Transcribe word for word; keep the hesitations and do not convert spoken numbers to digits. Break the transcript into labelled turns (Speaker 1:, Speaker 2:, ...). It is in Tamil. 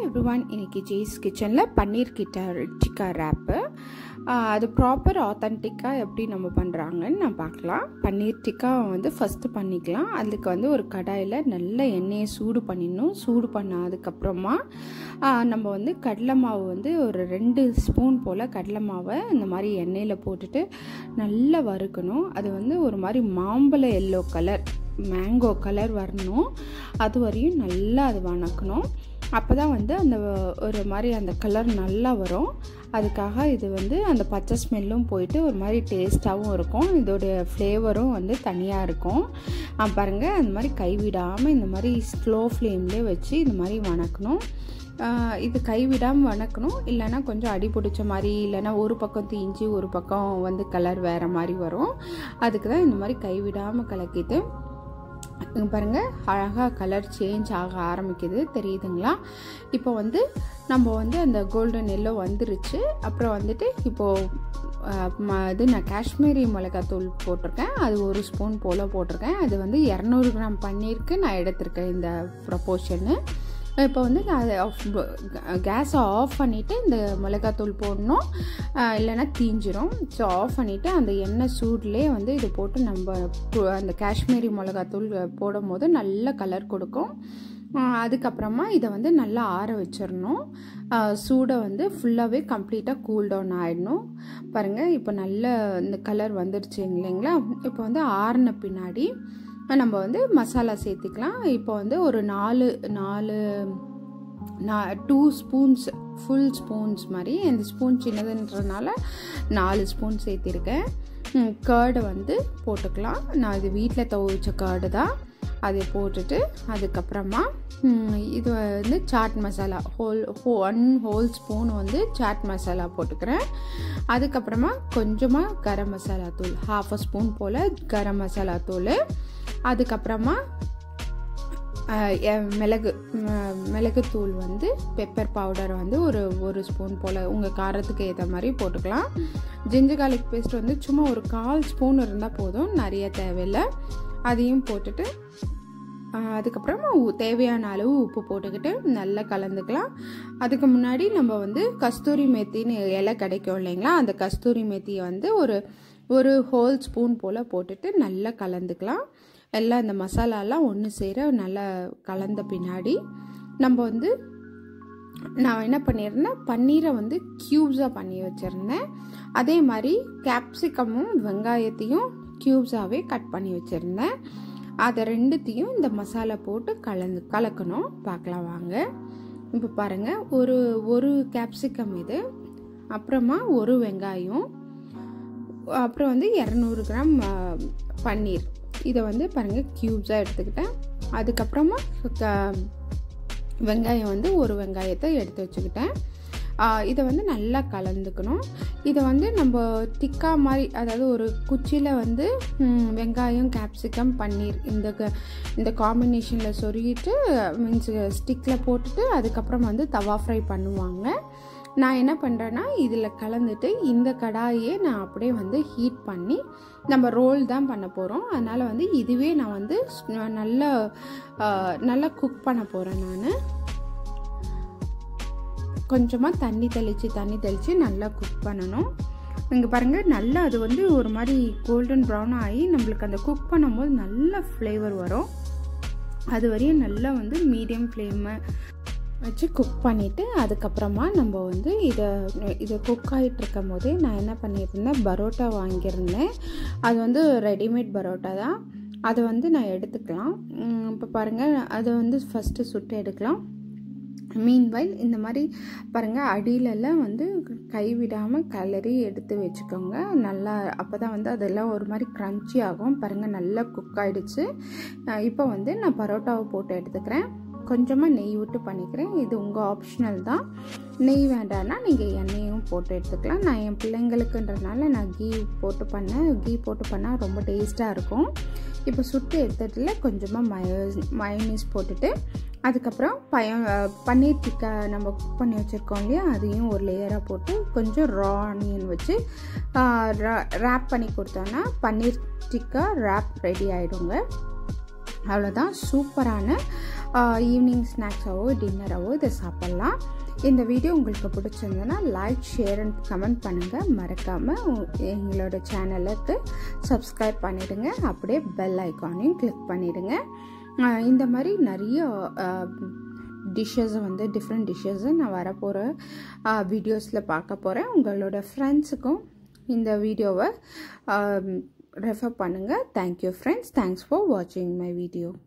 Speaker 1: everyone, இன்னைக்கு ஜேஸ் கிச்சனில் பன்னீர் கிட்ட டிக்கா ரேப்பு அது ப்ராப்பர் ஆத்தென்டிக்காக எப்படி நம்ம பண்ணுறாங்கன்னு நான் பார்க்கலாம். பன்னீர் டிக்கா வந்து ஃபஸ்ட்டு பண்ணிக்கலாம். அதுக்கு வந்து ஒரு கடாயில் நல்ல எண்ணெயை சூடு பண்ணிடணும். சூடு பண்ணதுக்கப்புறமா நம்ம வந்து கடலை மாவு வந்து ஒரு ரெண்டு ஸ்பூன் போல் கடலை மாவை இந்த மாதிரி எண்ணெயில் போட்டுட்டு நல்லா வறுக்கணும். அது வந்து ஒரு மாதிரி மாம்பழ எல்லோ கலர் மேங்கோ கலர் வரணும். அது வரையும் நல்லா அது வணக்கணும். அப்போ தான் வந்து அந்த ஒரு மாதிரி அந்த கலர் நல்லா வரும். அதுக்காக இது வந்து அந்த பச்சை ஸ்மெல்லும் போயிட்டு ஒரு மாதிரி டேஸ்ட்டாகவும் இருக்கும். இதோடைய ஃப்ளேவரும் வந்து தனியாக இருக்கும். பாருங்கள், அந்த மாதிரி கைவிடாமல் இந்த மாதிரி ஸ்லோ ஃப்ளேம்லேயே வச்சு இந்த மாதிரி வணக்கணும். இது கைவிடாமல் வணக்கணும். இல்லைன்னா கொஞ்சம் அடி பிடிச்ச மாதிரி, இல்லைன்னா ஒரு பக்கம் தீஞ்சி ஒரு பக்கம் வந்து கலர் வேறு மாதிரி வரும். அதுக்கு தான் இந்த மாதிரி கைவிடாமல் கலக்கிட்டு பாருங்கள், அழகாக கலர் சேஞ்ச் ஆக ஆரம்பிக்குது, தெரியுதுங்களா? இப்போ வந்து நம்ம வந்து அந்த கோல்டன் எல்லோ வந்துருச்சு. அப்புறம் வந்துட்டு இப்போது இது நான் காஷ்மீரி மிளகாத்தூள் போட்டிருக்கேன். அது ஒரு ஸ்பூன் போல் போட்டிருக்கேன். அது வந்து இரநூறு கிராம் பன்னீருக்கு நான் எடுத்திருக்கேன் இந்த ப்ரொப்போர்ஷனு. இப்போ வந்து நான் கேஸை ஆஃப் பண்ணிவிட்டு இந்த மிளகாத்தூள் போடணும், இல்லைன்னா தீஞ்சிரும். ஸோ ஆஃப் பண்ணிவிட்டு அந்த எண்ணெய் சூட்லேயே வந்து இது போட்டு நம்ம அந்த காஷ்மீரி மிளகாத்தூள் போடும் போது நல்ல கலர் கொடுக்கும். அதுக்கப்புறமா இதை வந்து நல்லா ஆற வச்சிடணும். சூடை வந்து ஃபுல்லாகவே கம்ப்ளீட்டாக கூல் டவுன் ஆகிடணும். பாருங்கள், இப்போ நல்ல இந்த கலர் வந்துடுச்சு இல்லைங்களா? இப்போ வந்து ஆறின பின்னாடி நம்ம வந்து மசாலா சேர்த்துக்கலாம். இப்போ வந்து ஒரு நாலு நாலு நான் டூ ஸ்பூன்ஸ் ஃபுல் ஸ்பூன்ஸ் மாதிரி, இந்த ஸ்பூன் சின்னதுன்றதுனால நாலு ஸ்பூன் சேர்த்திருக்கேன். கர்டை வந்து போட்டுக்கலாம். நான் இது வீட்டில் துவைச்ச கர்டு தான். அதை போட்டுட்டு அதுக்கப்புறமா இது வந்து chaat masala whole one whole spoon வந்து சாட் மசாலா போட்டுக்கிறேன். அதுக்கப்புறமா கொஞ்சமாக கரம் மசாலா தூள் ஹாஃப் அ ஸ்பூன் போல் கரம் மசாலா தூள். அதுக்கப்புறமா மிளகு மிளகுத்தூள் வந்து பெப்பர் பவுடர் வந்து ஒரு ஒரு ஸ்பூன் போல் உங்கள் காரத்துக்கு ஏற்ற மாதிரி போட்டுக்கலாம். ஜிஞ்சர் கார்லிக் பேஸ்ட் வந்து சும்மா ஒரு கால் ஸ்பூன் இருந்தால் போதும், நிறைய தேவையில்லை. அதையும் போட்டுட்டு அதுக்கப்புறமா தேவையான அளவு உப்பு போட்டுக்கிட்டு நல்லா கலந்துக்கலாம். அதுக்கு முன்னாடி நம்ம வந்து கஸ்தூரி மேத்தின்னு இலை கிடைக்கும் இல்லைங்களா? அந்த கஸ்தூரி மேத்தியை வந்து ஒரு ஒரு ஹோல் ஸ்பூன் போல் போட்டுட்டு நல்லா கலந்துக்கலாம். எல்லாம் இந்த மசாலாலாம் ஒன்று சேர நல்லா கலந்த பின்னாடி நம்ம வந்து நான் என்ன பண்ணியிருந்தேன், பன்னீரை வந்து க்யூப்ஸாக பண்ணி வச்சுருந்தேன். அதே மாதிரி கேப்சிகமும் வெங்காயத்தையும் க்யூப்ஸாகவே கட் பண்ணி வச்சுருந்தேன். அதை ரெண்டுத்தையும் இந்த மசாலா போட்டு கலந்து கலக்கணும். பார்க்கலாம் வாங்க. இப்போ பாருங்கள், ஒரு ஒரு கேப்சிகம் இது, அப்புறமா ஒரு வெங்காயம், அப்புறம் வந்து இரநூறு கிராம் பன்னீர். இதை வந்து பாருங்கள் க்யூப்ஸாக எடுத்துக்கிட்டேன். அதுக்கப்புறமா வெங்காயம் வந்து ஒரு வெங்காயத்தை எடுத்து வச்சுக்கிட்டேன். இதை வந்து நல்லா கலந்துக்கணும். இதை வந்து நம்ம டிக்கா மாதிரி, அதாவது ஒரு குச்சியில் வந்து வெங்காயம் கேப்சிகம் பன்னீர் இந்த இந்த காம்பினேஷனில் சொருகிட்டு மீன்ஸ் ஸ்டிக்கில் போட்டுட்டு அதுக்கப்புறம் வந்து தவா ஃப்ரை பண்ணுவாங்க. நான் என்ன பண்ணுறேன்னா இதில் கலந்துட்டு இந்த கடாயே நான் அப்படியே வந்து ஹீட் பண்ணி நம்ம ரோல் தான் பண்ண போகிறோம். அதனால் வந்து இதுவே நான் வந்து நல்லா நல்லா குக் பண்ண போகிறேன். நான் கொஞ்சமாக தண்ணி தெளித்து தண்ணி தெளித்து நல்லா குக் பண்ணணும். இங்கே பாருங்கள், நல்லா அது வந்து ஒரு மாதிரி கோல்டன் ப்ரௌன் ஆகி நம்மளுக்கு அந்த குக் பண்ணும்போது நல்ல ஃப்ளேவர் வரும். அது வரையும் நல்லா வந்து மீடியம் ஃப்ளேமை வச்சு குக் பண்ணிவிட்டு அதுக்கப்புறமா நம்ம வந்து இதை இதை குக் ஆகிட்டு இருக்கும் போதே நான் என்ன பண்ணியிருந்தேன், பரோட்டா வாங்கியிருந்தேன். அது வந்து ரெடிமேட் பரோட்டா தான். அதை வந்து நான் எடுத்துக்கலாம். இப்போ பாருங்கள், அதை வந்து ஃபஸ்ட்டு சுட்டு எடுக்கலாம். மீன்வைல் இந்த மாதிரி பாருங்கள், அடியிலெல்லாம் வந்து கைவிடாமல் கலரி எடுத்து வச்சுக்கோங்க. நல்லா அப்போ தான் வந்து அதெல்லாம் ஒரு மாதிரி க்ரன்ச்சி ஆகும். பாருங்கள், நல்லா குக் ஆகிடுச்சு. இப்போ வந்து நான் பரோட்டாவை போட்டு எடுத்துக்கிறேன். கொஞ்சமாக நெய் விட்டு பண்ணிக்கிறேன். இது உங்கள் ஆப்ஷனல் தான். நெய் வேண்டான்னா நீங்கள் எண்ணெயும் போட்டு எடுத்துக்கலாம். நான் என் பிள்ளைங்களுக்குன்றதுனால நான் கீ போட்டு பண்ணேன். கீ போட்டு பண்ணால் ரொம்ப டேஸ்ட்டாக இருக்கும். இப்போ சுட்டு எடுத்துட்டுல கொஞ்சமாக மயோ மயோனீஸ் போட்டுட்டு அதுக்கப்புறம் பய பன்னீர் டிக்கா நம்ம குக் பண்ணி வச்சுருக்கோம் இல்லையா, அதையும் ஒரு லேயராக போட்டு கொஞ்சம் ரா ஆனியன் வச்சு ரேப் பண்ணி கொடுத்தோன்னா பன்னீர் டிக்கா ரேப் ரெடி ஆகிடுங்க. அவ்வளோதான். சூப்பரான ஈவினிங் ஸ்நாக்ஸாவோ டின்னராவோ இதை சாப்பிட்லாம். இந்த வீடியோ உங்களுக்கு பிடிச்சிருந்ததுன்னா லைக், ஷேர் அண்ட் கமெண்ட் பண்ணுங்கள். மறக்காமல் எங்களோட சேனலுக்கு சப்ஸ்கிரைப் பண்ணிவிடுங்க. அப்படியே பெல் ஐக்கானையும் கிளிக் பண்ணிவிடுங்க. இந்த மாதிரி நிறைய டிஷ்ஷஸை வந்து டிஃப்ரெண்ட் டிஷ்ஷஸை நான் வரப்போகிற வீடியோஸில் பார்க்க போகிறேன். உங்களோட ஃப்ரெண்ட்ஸுக்கும் இந்த வீடியோவை ரெஃபர் பண்ணுங்கள். Thank you friends. தேங்க்ஸ் ஃபார் வாட்சிங் மை வீடியோ.